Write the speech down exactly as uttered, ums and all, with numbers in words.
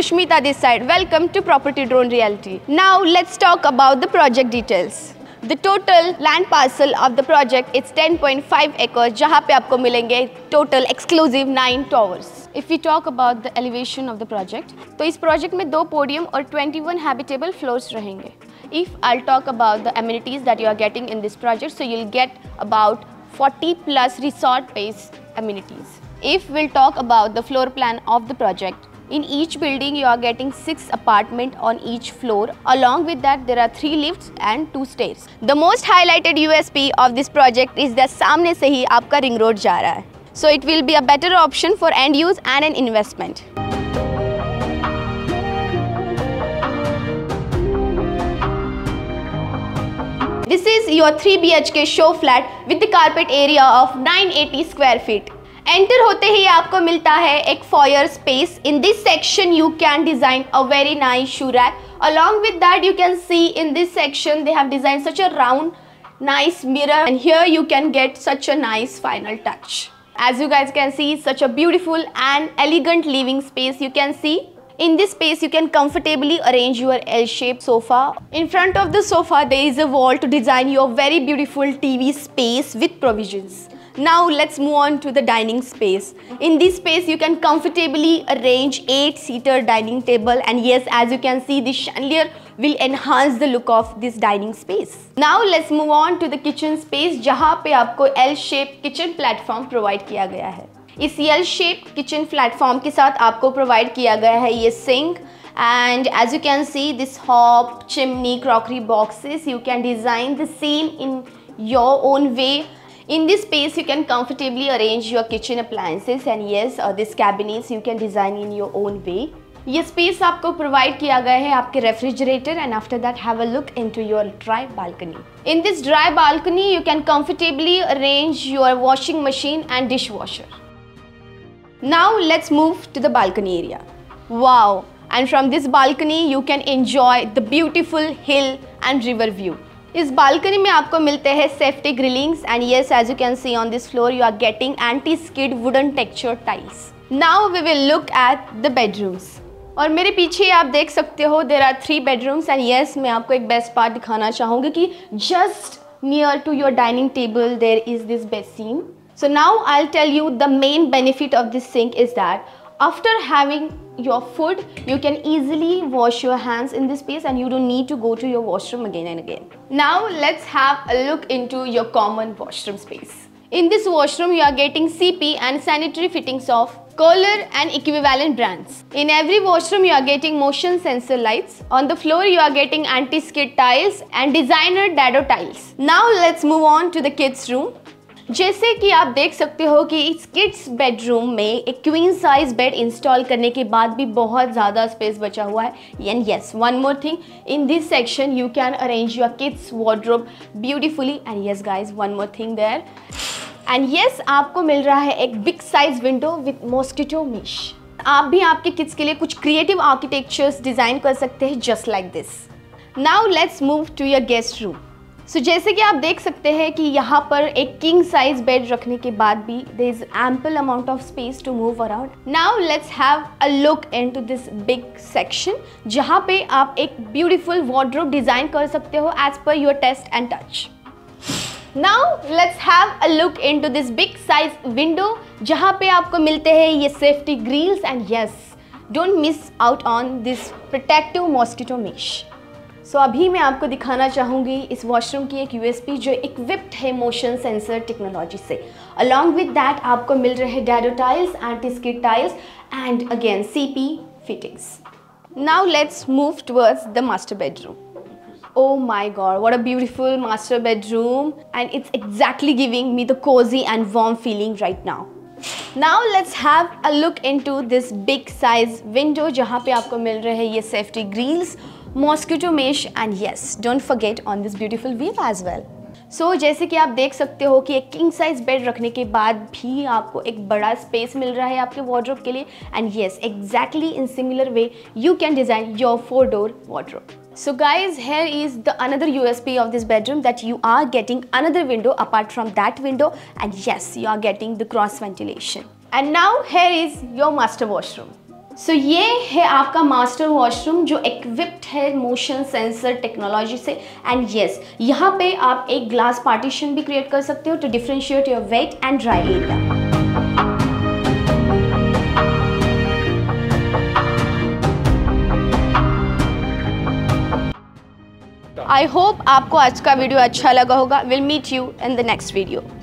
Sushmita this side. Welcome to Property Drone Reality. Now let's talk about the project details. The total land parcel of the project is ten point five acres, जहाँ पे आपको मिलेंगे total exclusive nine towers. If we talk about the elevation of the project, तो इस project में दो podium और twenty-one habitable floors रहेंगे. If I'll talk about the amenities that you are getting in this project, so you'll get about forty plus resort-based amenities. If we'll talk about the floor plan of the project, in each building you are getting six apartments on each floor. Along with that, there are three lifts and two stairs. The most highlighted U S P of this project is that सामने से ही आपका ring road जा रहा है. So it will be a better option for end use and an investment. This is your three B H K show flat with the carpet area of nine eighty square feet. Enter होते ही आपको मिलता है एक foyer space. In this section you can design a very nice shoe rack. Along with that, you can see in this section they have designed such a round, nice mirror, and here you can get such a nice final touch. As you guys can see, such a beautiful and elegant living space you can see. In this space, you can comfortably arrange your L-shaped sofa. In front of the sofa, there is a wall to design your very beautiful T V space with provisions. Now let's move on to the dining space. In this space, you can comfortably arrange eight-seater dining table, and yes, as you can see, this chandelier will enhance the look of this dining space. Now let's move on to the kitchen space, जहाँ पे आपको L-shaped kitchen platform provide किया गया है. इस L-shaped kitchen platform के साथ आपको provide किया गया है ये sink, and as you can see, this hob, chimney, crockery boxes, you can design the same in your own way. In this space, you can comfortably arrange your kitchen appliances, and yes, uh, this cabinets you can design in your own way. ये space आपको provide किया गया है आपके refrigerator, and after that have a look into your dry balcony. In this dry balcony, you can comfortably arrange your washing machine and dishwasher. Now let's move to the balcony area. Wow! And from this balcony, you can enjoy the beautiful hill and river view. इस balcony में आपको मिलते हैं safety grillings, and yes, as you can see on this floor you are getting anti skid wooden texture tiles. Now we will look at the bedrooms. और मेरे पीछे आप देख सकते हो there are three bedrooms, and yes, मैं आपको एक बेस्ट पार्ट दिखाना चाहूँगी कि just near to your dining table there is this basin. So now I will tell you the main benefit of this sink is that after having your food, you can easily wash your hands in this space and you don't need to go to your washroom again and again. Now let's have a look into your common washroom space. In this washroom, you are getting C P and sanitary fittings of Kohler and equivalent brands. In every washroom, you are getting motion sensor lights. On the floor, you are getting anti-skid tiles and designer dado tiles. Now let's move on to the kids room. जैसे कि आप देख सकते हो कि इस kids bedroom में एक क्वीन साइज बेड इंस्टॉल करने के बाद भी बहुत ज़्यादा स्पेस बचा हुआ है. And yes, one more thing, in this section you can arrange your kids wardrobe beautifully. And yes guys, one more thing there. And yes, आपको मिल रहा है एक big size window with mosquito mesh. आप भी आपके किड्स के लिए कुछ क्रिएटिव आर्किटेक्चर्स डिज़ाइन कर सकते हैं just like this. Now let's move to your guest room. So so, जैसे कि आप देख सकते हैं कि यहाँ पर एक किंग साइज बेड रखने के बाद भी there is ample amount of space to move around. Now let's have a look into this big section, जहाँ पे आप एक ब्यूटीफुल वार्डरोब डिजाइन कर सकते हो as per your taste and touch. Now let's have a look into this big size window, जहाँ पे आपको मिलते हैं ये safety grills, and yes, don't miss out on this protective mosquito mesh. So so, अभी मैं आपको दिखाना चाहूँगी इस वॉशरूम की एक यूएसपी जो इक्विप्ड है मोशन सेंसर टेक्नोलॉजी से. अलॉन्ग विद दैट आपको मिल रहे हैं dado tiles, anti skid tiles, and again CP fittings. Now let's move towards the master bedroom. Oh my god, what a beautiful master bedroom, and it's exactly giving me the cozy and warm feeling right now. Now let's have a look into this big size window, जहाँ पे आपको मिल रहे हैं ये safety grills, mosquito mesh, and yes, don't forget on this beautiful view as well. So so, जैसे कि आप देख सकते हो कि एक किंग साइज बेड रखने के बाद भी आपको एक बड़ा स्पेस मिल रहा है आपके वार्डरोब के लिए. And yes, exactly in similar way you can design your four door wardrobe. So guys, here is the another U S P of this bedroom, that you are getting another window apart from that window, and yes, you are getting the cross ventilation. And now here is your master washroom. So so, ये है आपका master washroom जो equipped है motion sensor technology से। And yes, यहाँ पे आप एक ग्लास पार्टीशन भी क्रिएट कर सकते हो to differentiate your wet and dry area. I hope आपको आज का वीडियो अच्छा लगा होगा। Will meet you in the next video.